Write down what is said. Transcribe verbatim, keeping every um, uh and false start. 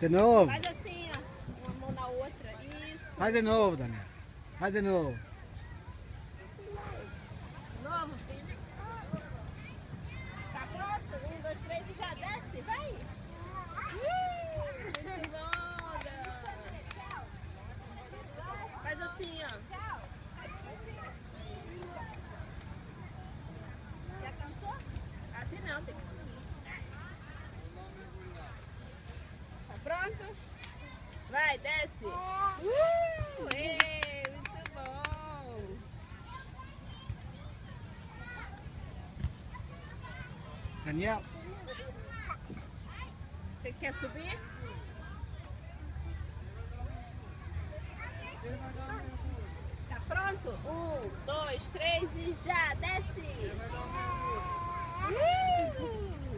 De novo. Faz assim, ó. Uma mão na outra. Isso. Faz de novo, Daniel. Faz de novo. De novo, filho. Tá pronto? Um, dois, três e já desce. Vai. Uh, muito bom, Dan. Faz assim, ó. Já cansou? Assim não, tem que subir. Tá pronto? Vai, desce. Uh, ei, muito bom. Daniel. Você quer subir? Tá pronto? Um, dois, três e já desce. Uh!